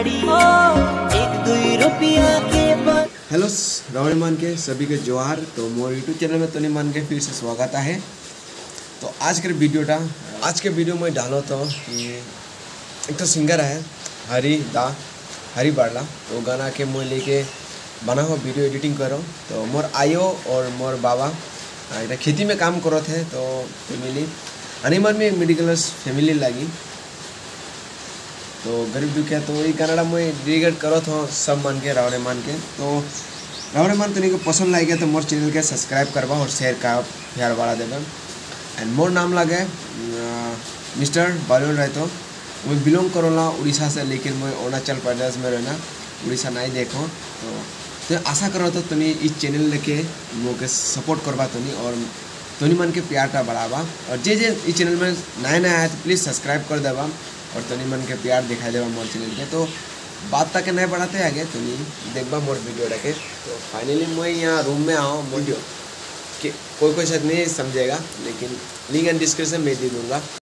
गाड़ी हो एक दुई रुपया के बाद। हेलो रावण मान के सभी के जोहार। तो मोर यूट्यूब चैनल में तोनी मान के फिर से स्वागत है। तो आज के वीडियो में डालो तो कि एक तो सिंगर है हरी बाड़ला। तो गाना के मैं लेके बना हुआ वीडियो एडिटिंग करो। तो मोर आयो और मोर बाबा खेती में काम करो थे। तो फैमिली अनिमर में एक मिडिल फैमिली लगी। तो गरीब दुखिया तो ये गाना मैं डेडिकेट करो तो सब मान के रावण मान के। तो रावण मान तो पसंद लगे तो मोर चैनल के सब्सक्राइब करवा और शेयर का प्यार बढ़ा देगा। एंड मोर नाम लगे मिस्टर बालून राय। तो मैं बिलोंग करोला उड़ीसा से, लेकिन मैं अरुणाचल प्रदेश में रहना, उड़ीसा नहीं देखो। तो आशा करो तो तुम इस चैनल लेके मुझे सपोर्ट करवा और तोनी मन के प्यार का बढ़ावा। और जे इस चैनल में नया है तो प्लीज़ सब्सक्राइब कर देवा और तोनी मन के प्यार दिखाई देवा मोर चैनल के। तो बात तक नहीं बढ़ाते आगे तुम देखबा मोर वीडियो रखे। तो फाइनली मैं यहाँ रूम में आऊँ वीडियो कि कोई शायद नहीं समझेगा, लेकिन लिंक एंड डिस्क्रिप्शन में दे दूँगा।